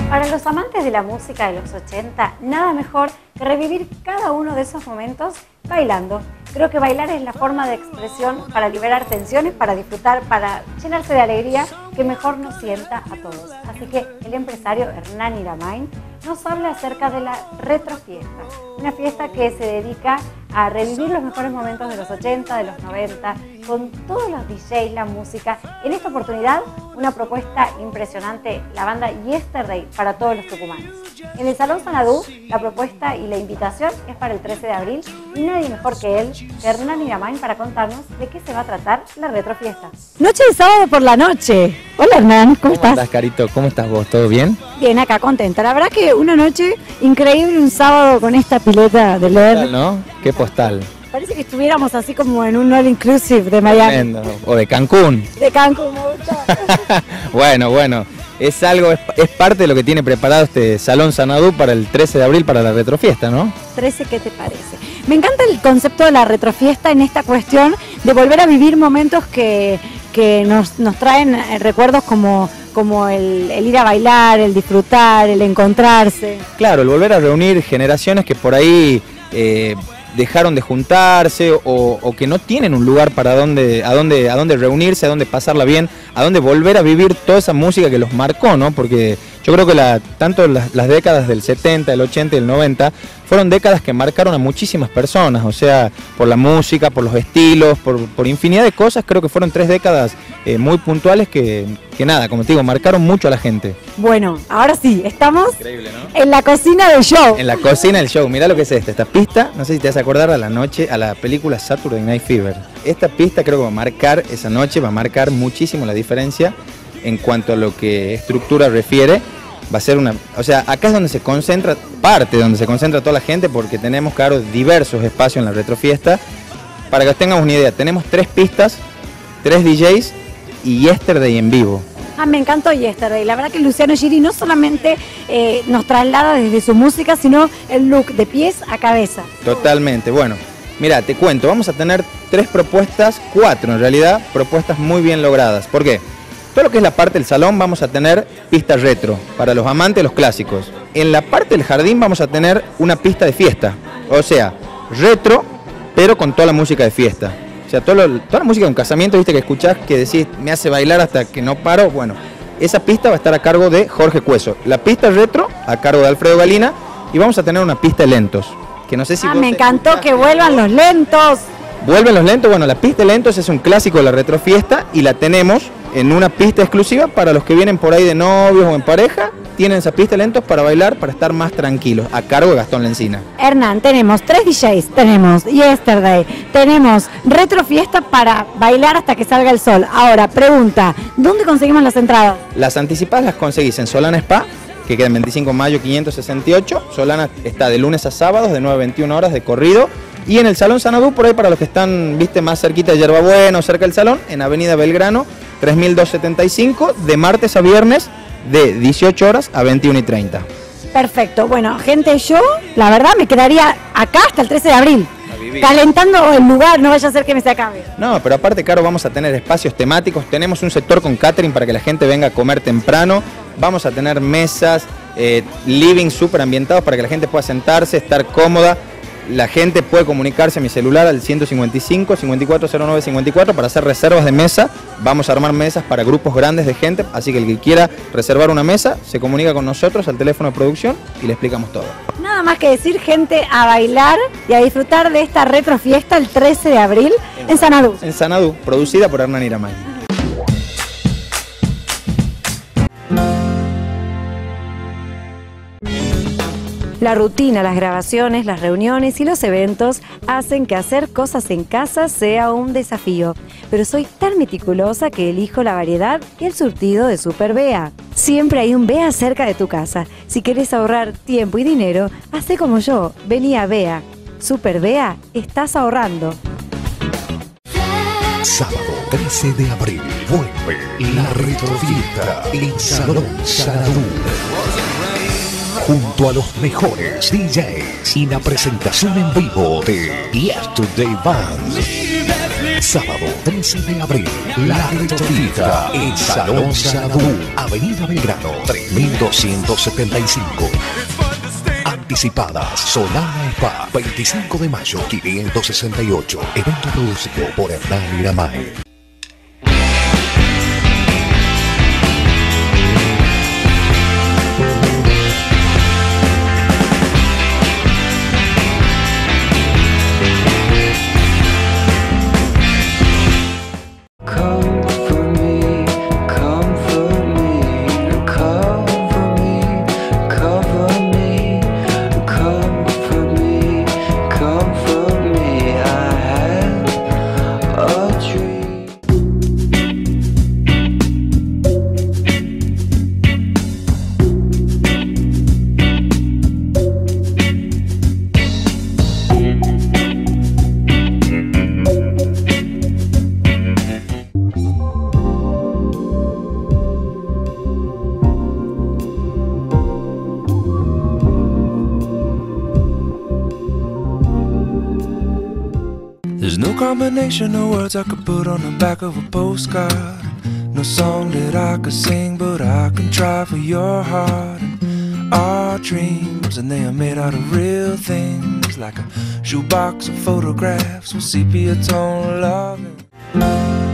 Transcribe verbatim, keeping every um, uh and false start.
Para los amantes de la música de los ochenta, nada mejor que revivir cada uno de esos momentos bailando. Creo que bailar es la forma de expresión para liberar tensiones, para disfrutar, para llenarse de alegría, que mejor nos sienta a todos. Así que el empresario Hernán Iramain nos habla acerca de la retrofiesta, una fiesta que se dedica a revivir los mejores momentos de los ochenta, de los noventa, con todos los D Js, la música. En esta oportunidad, una propuesta impresionante, la banda Yesterday para todos los tucumanos. En el Salón Sanadú, la propuesta y la invitación es para el trece de abril y nadie mejor que él, Hernán Iramain, para contarnos de qué se va a tratar la retrofiesta. Noche de sábado por la noche. Hola Hernán, ¿cómo, ¿Cómo estás? estás, Carito? ¿Cómo estás vos? ¿Todo bien? Bien, acá contenta. La verdad que una noche increíble, un sábado con esta pileta de L E D. Postal, ¿no? ¿Qué postal? Parece que estuviéramos así como en un all inclusive de Miami. Tremendo. O de Cancún. De Cancún, me gusta. Bueno, bueno. Es algo, es, es parte de lo que tiene preparado este Salón Sanadú para el trece de abril para la retrofiesta, ¿no? trece, ¿qué te parece? Me encanta el concepto de la retrofiesta en esta cuestión de volver a vivir momentos que, que nos, nos traen recuerdos como, como el, el ir a bailar, el disfrutar, el encontrarse. Claro, el volver a reunir generaciones que por ahí eh, dejaron de juntarse o, o que no tienen un lugar para dónde, a dónde, a dónde reunirse, a dónde pasarla bien, a dónde volver a vivir toda esa música que los marcó, ¿no? Porque yo creo que la, tanto las, las décadas del setenta, el ochenta y el noventa fueron décadas que marcaron a muchísimas personas, o sea, por la música, por los estilos, por, por infinidad de cosas. Creo que fueron tres décadas eh, muy puntuales que, que nada, como te digo, marcaron mucho a la gente. Bueno, ahora sí, estamos Increíble, ¿no? En la cocina del show. En la cocina del show. Mirá lo que es esta, esta pista, no sé si te vas a acordar a la noche, a la película Saturday Night Fever. Esta pista creo que va a marcar esa noche, va a marcar muchísimo la diferencia en cuanto a lo que estructura refiere. Va a ser una, o sea, acá es donde se concentra, parte donde se concentra toda la gente, porque tenemos, claro, diversos espacios en la retrofiesta. Para que tengamos una idea, tenemos tres pistas, tres D Js y Yesterday en vivo. Ah, me encantó Yesterday. La verdad que Luciano Giri no solamente eh, nos traslada desde su música, sino el look de pies a cabeza. Totalmente, bueno, mira, te cuento, vamos a tener tres propuestas, cuatro en realidad, propuestas muy bien logradas. ¿Por qué? Todo lo que es la parte del salón vamos a tener pista retro, para los amantes de los clásicos. En la parte del jardín vamos a tener una pista de fiesta, o sea, retro, pero con toda la música de fiesta. O sea, todo lo, toda la música de un casamiento, viste, que escuchás, que decís, me hace bailar hasta que no paro. Bueno, esa pista va a estar a cargo de Jorge Cueso. La pista retro, a cargo de Alfredo Galina, y vamos a tener una pista de lentos, que no sé si... Ah, me encantó que vuelvan los lentos. Vuelven los lentos, bueno, la pista de lentos es un clásico de la retrofiesta y la tenemos en una pista exclusiva para los que vienen por ahí de novios o en pareja. Tienen esa pista de lentos para bailar, para estar más tranquilos, a cargo de Gastón Lencina. Hernán, tenemos tres D Js, tenemos Yesterday, tenemos retrofiesta para bailar hasta que salga el sol. Ahora, pregunta, ¿dónde conseguimos las entradas? Las anticipadas las conseguís en Solana Spa, que queda en veinticinco de mayo quinientos sesenta y ocho. Solana está de lunes a sábados, de nueve a veintiuna horas de corrido. Y en el Salón Sanadú, por ahí para los que están, viste, más cerquita de Yerbabuena o cerca del salón, en Avenida Belgrano, tres mil doscientos setenta y cinco, de martes a viernes, de dieciocho horas a veintiuna y treinta. Perfecto. Bueno, gente, yo, la verdad, me quedaría acá hasta el trece de abril. Calentando el lugar, no vaya a ser que me se acabe. No, pero aparte, Caro, vamos a tener espacios temáticos. Tenemos un sector con catering para que la gente venga a comer temprano. Vamos a tener mesas, eh, living súper ambientados para que la gente pueda sentarse, estar cómoda. La gente puede comunicarse a mi celular al ciento cincuenta y cinco, cincuenta y cuatro cero nueve cincuenta y cuatro para hacer reservas de mesa. Vamos a armar mesas para grupos grandes de gente, así que el que quiera reservar una mesa se comunica con nosotros al teléfono de producción y le explicamos todo. Nada más que decir, gente, a bailar y a disfrutar de esta retrofiesta el trece de abril en Sanadú. En Sanadú, producida por Hernán Iramain. La rutina, las grabaciones, las reuniones y los eventos hacen que hacer cosas en casa sea un desafío. Pero soy tan meticulosa que elijo la variedad y el surtido de Super Bea. Siempre hay un Bea cerca de tu casa. Si querés ahorrar tiempo y dinero, hacé como yo. Vení a Bea. Super Bea, estás ahorrando. Sábado trece de abril, vuelve la retrofiesta en Salón Sanadú. Junto a los mejores D Js y la presentación en vivo de Yesterday Band. Sábado trece de abril, La Retortita en Salón Sanadú, Avenida Belgrano, tres mil doscientos setenta y cinco. Anticipadas, Solana Spa, veinticinco de mayo, quinientos sesenta y ocho. Evento producido por Hernán Miramay. There's no combination of words I could put on the back of a postcard. No song that I could sing, but I can try for your heart. And our dreams, and they are made out of real things, like a shoebox of photographs with sepia tone loving.